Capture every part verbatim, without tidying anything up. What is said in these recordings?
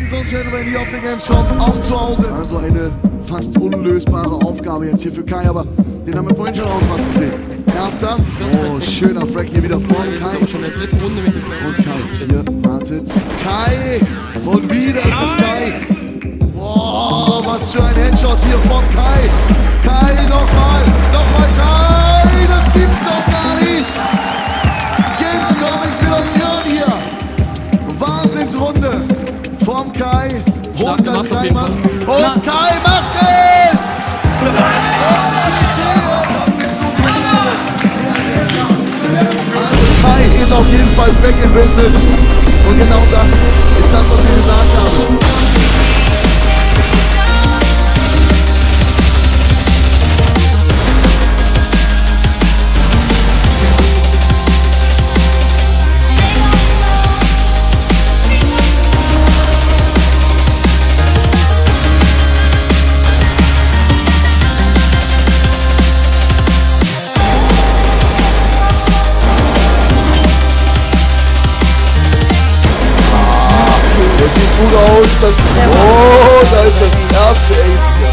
Ladies and Gentlemen, hier auf der Gamescom, auch zu Hause. Also eine fast unlösbare Aufgabe jetzt hier für Kai, aber den haben wir vorhin schon ausrasten sehen. Erster, oh, schöner Frag hier wieder vor Kai. Schon in der dritten Runde mit dem Und Kai, hier wartet Kai. Und wieder ist es Kai. Boah, was für ein Headshot hier von Kai. Kai, nochmal, nochmal Kai, das gibt's doch gar nicht. Gamescom, ich will euch hören hier. Wahnsinnsrunde vom Kai. Stark gemacht auf jeden Fall. Und Kai macht es! Also Kai ist auf jeden Fall back in business. Und genau das ist das, was wir gesagt haben. Gut aus, das, oh, da ist der erste Ace hier.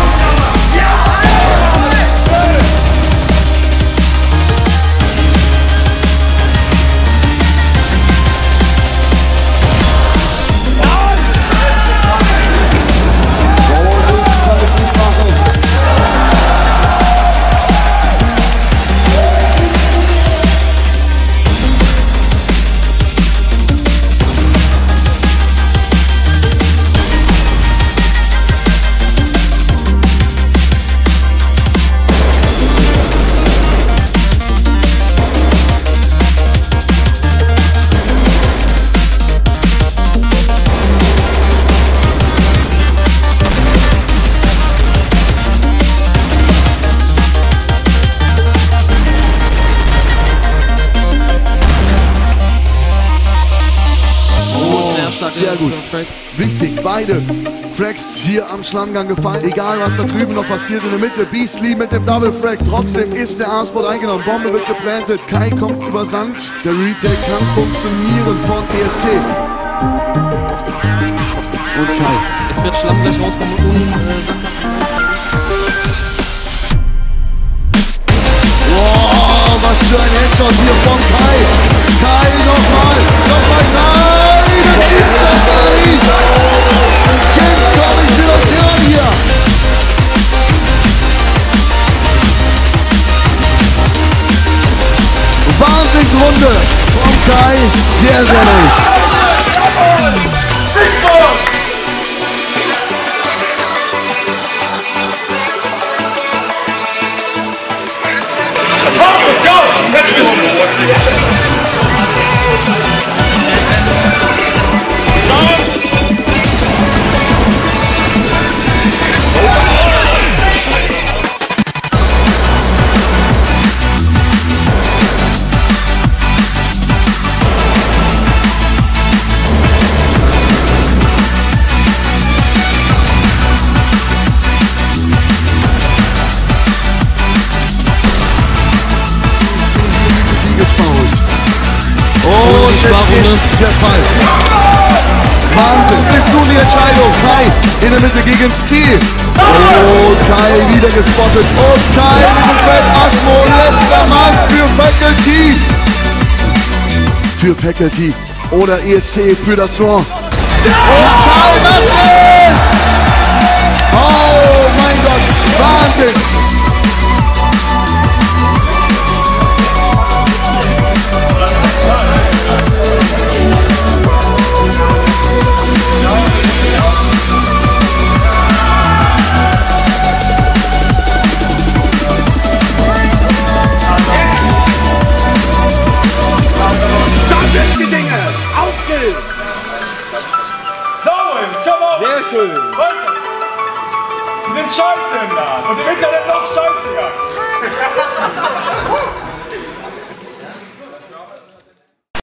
Sehr gut. Wichtig, beide Frags hier am Schlammgang gefallen. Egal, was da drüben noch passiert in der Mitte. Beastly mit dem Double Frag. Trotzdem ist der A-Spot eingenommen. Bombe wird geplantet. Kai kommt über Sand. Der Retake kann funktionieren von E S C. Und Kai. Jetzt wird Schlamm gleich rauskommen und äh, Sackgassen. Wow, was für ein Headshot hier von Kai. Kai nochmal. Nochmal Kai. Das gibt's doch gar nicht! Gamescom, ich will euch hören hier! Wahnsinnsrunde vom Kai, sehr, sehr nice! Let's go! Letzte Runde! Und jetzt ist der Fall. Wahnsinn. Ist nun die Entscheidung. Kai in der Mitte gegen Steel. Oh, Kai wieder gespottet. Und Kai mit dem Feld Asmo. Letzter Mann für Faculty. Für Faculty. Oder E S C für das Raw. Und Kai macht es. Oh mein Gott. Wahnsinn. Sehr schön. Wir sind scheiße im Laden und im Internet noch scheißiger.